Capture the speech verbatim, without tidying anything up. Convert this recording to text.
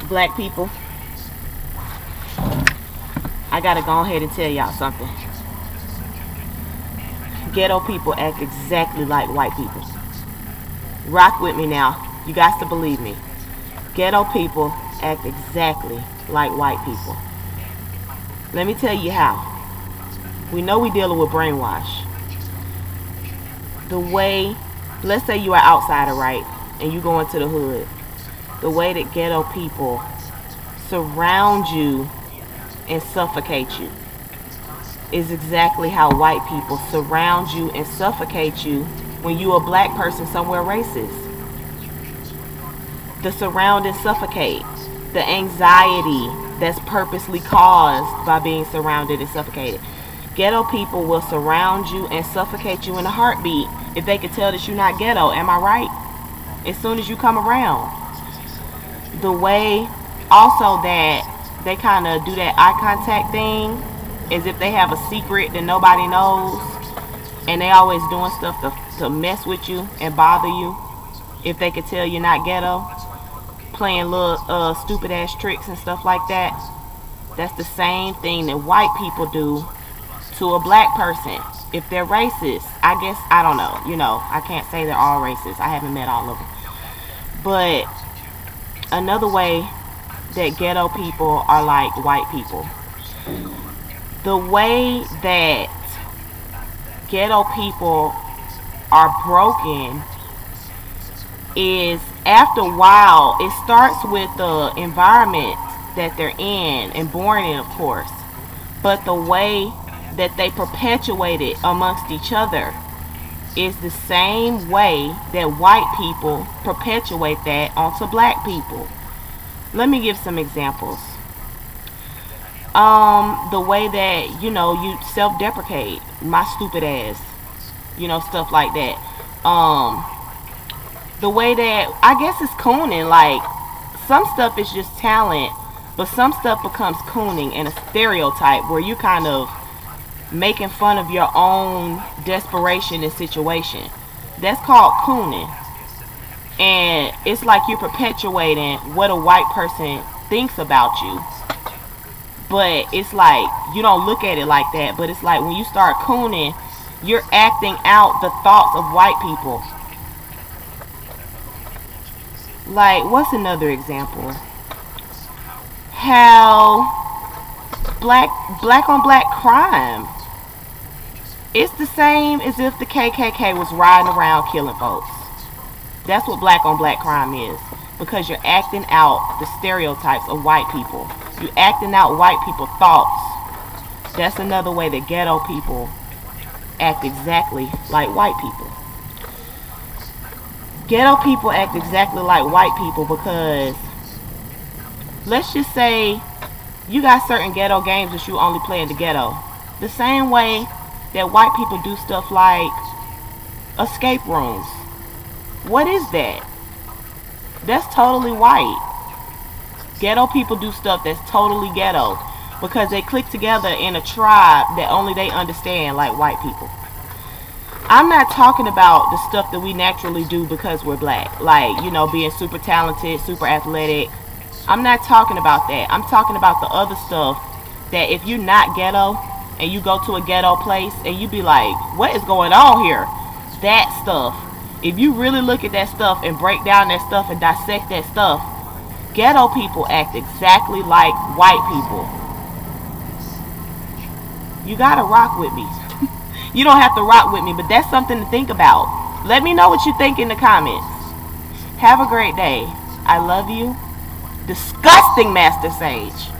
Black people, I gotta go ahead and tell y'all something. Ghetto people act exactly like white people. Rock with me now. You guys to believe me. Ghetto people act exactly like white people. Let me tell you how. We know we dealing with brainwash. The way, let's say you are outsider, right? And you go into the hood. The way that ghetto people surround you and suffocate you is exactly how white people surround you and suffocate you when you a black person somewhere racist. The surround and suffocate. The anxiety that's purposely caused by being surrounded and suffocated. Ghetto people will surround you and suffocate you in a heartbeat if they could tell that you're not ghetto. Am I right? As soon as you come around. The way also that they kind of do that eye contact thing as if they have a secret that nobody knows, and they always doing stuff to, to mess with you and bother you if they could tell you're not ghetto, playing little uh, stupid ass tricks and stuff like that. That's the same thing that white people do to a black person if they're racist. I guess, I don't know, you know, I can't say they're all racist. I haven't met all of them. But another way that ghetto people are like white people, the way that ghetto people are broken is, after a while, it starts with the environment that they're in and born in, of course, but the way that they perpetuate it amongst each other is the same way that white people perpetuate that onto black people. Let me give some examples. Um, the way that, you know, you self-deprecate, my stupid ass, you know, stuff like that. Um, the way that, I guess it's cooning, like, some stuff is just talent, but some stuff becomes cooning and a stereotype where you kind of making fun of your own desperation and situation. That's called cooning. And it's like you're perpetuating what a white person thinks about you. But it's like, you don't look at it like that, but it's like when you start cooning, you're acting out the thoughts of white people. Like, what's another example? How black black on black crime, it's the same as if the K K K was riding around killing folks. That's what black on black crime is, because you're acting out the stereotypes of white people. You're acting out white people's thoughts. That's another way that ghetto people act exactly like white people. Ghetto people act exactly like white people because, let's just say you got certain ghetto games that you only play in the ghetto. The same way that white people do stuff like escape rooms. What is that? That's totally white. Ghetto people do stuff that's totally ghetto because they click together in a tribe that only they understand, like white people. I'm not talking about the stuff that we naturally do because we're black, like, you know, being super talented, super athletic. I'm not talking about that. I'm talking about the other stuff that if you're not ghetto and you go to a ghetto place and you be like, what is going on here? That stuff. If you really look at that stuff and break down that stuff and dissect that stuff, ghetto people act exactly like white people. You gotta rock with me. You don't have to rock with me, but that's something to think about. Let me know what you think in the comments. Have a great day. I love you. Disgusting Master Sage.